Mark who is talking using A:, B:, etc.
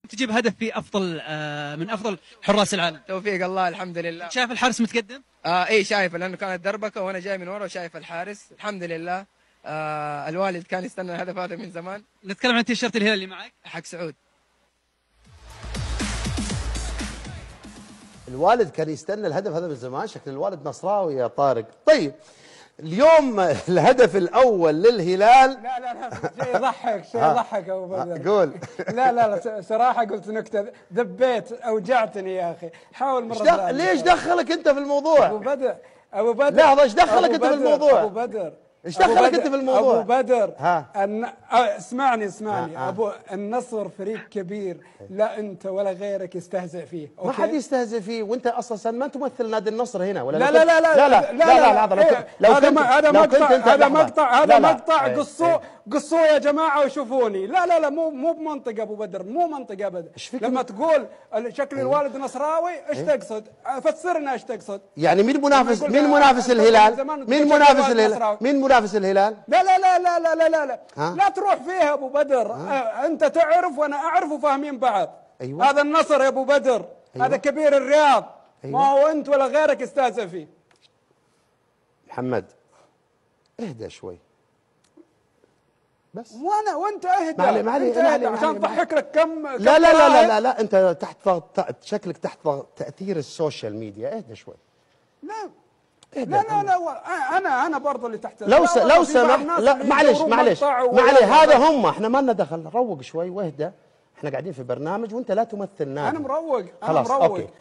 A: وتجيب هدف في افضل من افضل حراس العالم.
B: توفيق الله، الحمد لله.
A: شايف الحارس متقدم؟
B: اي شايفه، لانه كانت دربكه وانا جاي من ورا وشايف الحارس الحمد لله. الوالد كان يستنى الهدف هذا من زمان.
A: نتكلم عن تيشيرت الهلال اللي معك
B: حق سعود.
C: الوالد كان يستنى الهدف هذا من زمان، شكل الوالد نصراوي يا طارق. طيب اليوم الهدف الاول للهلال.
D: لا شيء يضحك، شيء يضحك ابو بدر.
C: قول.
D: لا صراحه قلت نكته، ذبيت، اوجعتني يا اخي. حاول مره ثانيه.
C: ليش دخلك انت في الموضوع؟
D: ابو بدر
C: لحظه، ايش دخلك انت في الموضوع؟
D: ابو بدر
C: ايش دخلك انت في الموضوع؟
D: ابو بدر اسمعني ابو النصر فريق كبير، لا انت ولا غيرك يستهزئ فيه.
C: ما حد يستهزئ فيه، وانت اصلا ما تمثل نادي النصر هنا ولا
D: لا لا لا لا لا لا لا، هذا مقطع قصوه يا جماعه وشوفوني. لا مو بمنطق ابو بدر، مو منطق ابدا. لما تقول شكل الوالد نصراوي ايش تقصد؟ فسرنا ايش تقصد.
C: يعني مين منافس الهلال؟ مين منافس الهلال؟ مين منافس الهلال؟
D: لا لا لا لا لا لا لا لا تروح فيها ابو بدر. انت تعرف وانا اعرف وفاهمين بعض.
C: أيوة.
D: هذا النصر يا ابو بدر. أيوة. هذا كبير الرياض. أيوة. ما هو انت ولا غيرك يستهزئ فيه.
C: محمد اهدى شوي بس.
D: وانت اهدى.
C: معلي
D: عشان تضحك لك كم
C: لا لا لا لا لا لا انت تحت ضغط، شكلك تحت ضغط تاثير السوشيال ميديا. اهدى شوي.
D: لا لا انا برضه اللي تحت.
C: لو سمح، لا معلش هذا هم، احنا ما لنا دخل. روق شوي واهدى، احنا قاعدين في برنامج وانت لا تمثل نادي.
D: انا مروق.
C: خلاص اوكي.